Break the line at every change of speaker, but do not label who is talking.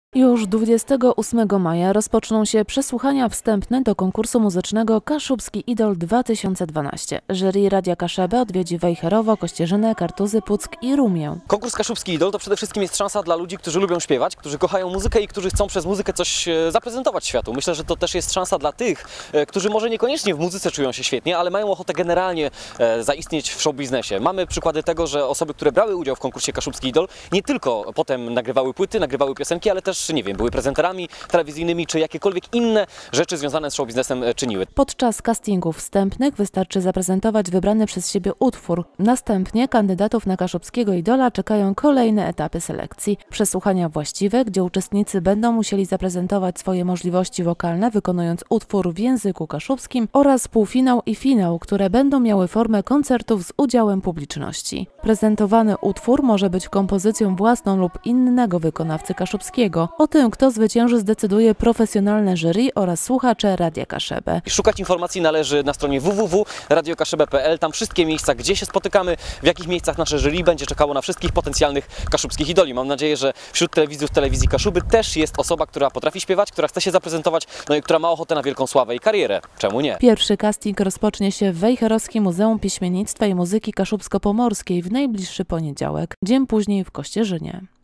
Już 28 maja rozpoczną się przesłuchania wstępne do konkursu muzycznego Kaszubski Idol 2012. Jury Radia Kaszebę odwiedzi Wejherowo, Kościerzynę, Kartuzy, Puck i Rumię.
Konkurs Kaszubski Idol to przede wszystkim jest szansa dla ludzi, którzy lubią śpiewać, którzy kochają muzykę i którzy chcą przez muzykę coś zaprezentować światu. Myślę, że to też jest szansa dla tych, którzy może niekoniecznie w muzyce czują się świetnie, ale mają ochotę generalnie zaistnieć w showbiznesie. Mamy przykłady tego, że osoby, które brały udział w konkursie Kaszubski Idol, nie tylko potem nagrywały płyty, nagrywały piosenki, ale też, nie wiem, były prezenterami telewizyjnymi, czy jakiekolwiek inne rzeczy związane z showbiznesem czyniły.
Podczas castingów wstępnych wystarczy zaprezentować wybrany przez siebie utwór. Następnie kandydatów na Kaszubskiego Idola czekają kolejne etapy selekcji. Przesłuchania właściwe, gdzie uczestnicy będą musieli zaprezentować swoje możliwości wokalne, wykonując utwór w języku kaszubskim, oraz półfinał i finał, które będą miały formę koncertów z udziałem publiczności. Prezentowany utwór może być kompozycją własną lub innego wykonawcy kaszubskiego. O tym, kto zwycięży, zdecyduje profesjonalne jury oraz słuchacze Radia Kaszebę.
Szukać informacji należy na stronie www.radiokaszebę.pl. Tam wszystkie miejsca, gdzie się spotykamy, w jakich miejscach nasze jury będzie czekało na wszystkich potencjalnych kaszubskich idoli. Mam nadzieję, że wśród telewidzów telewizji Kaszuby też jest osoba, która potrafi śpiewać, która chce się zaprezentować, no i która ma ochotę na wielką sławę i karierę. Czemu nie?
Pierwszy casting rozpocznie się w Wejherowskim Muzeum Piśmiennictwa i Muzyki Kaszubsko-Pomorskiej w najbliższy poniedziałek. Dzień później w Kościerzynie.